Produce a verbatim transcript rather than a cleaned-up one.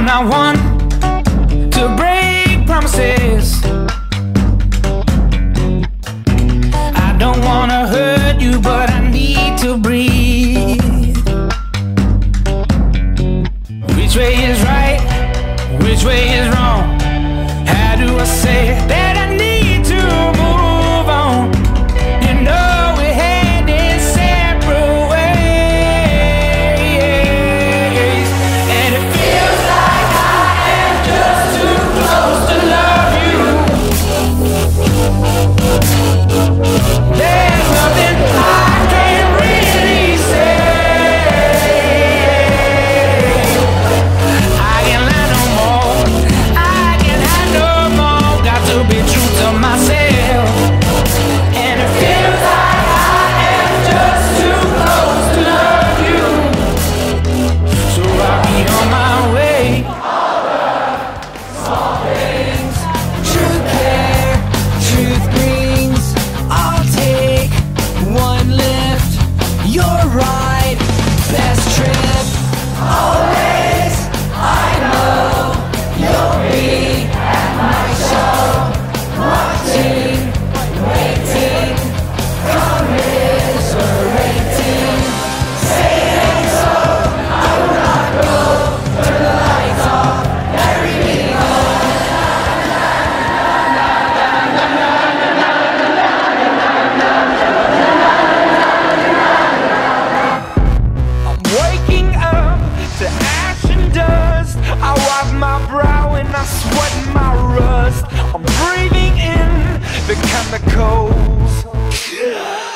not one to break promises. I don't wanna hurt you, but I need to breathe. Which way is right? Which way is wrong? How do I say that I need to move on? You know we're heading separate ways, and it feels like I am just too close to love you. There's nothing I can really say. I can lie no more, I can hide no more. Got to be true to myself, and it feels like I am just too close to love you. So I'll be on my way. Small things, true care, truth brings. I'll take one lift. You're right, best trip. Always, I know you'll be at my show, watching, waiting, commiserating, saying so. I will not go, turn the lights off, carry me home. I'm waking up to ash and dust. I wipe my brow and I sweat my rust. I'm breathing in the chemicals.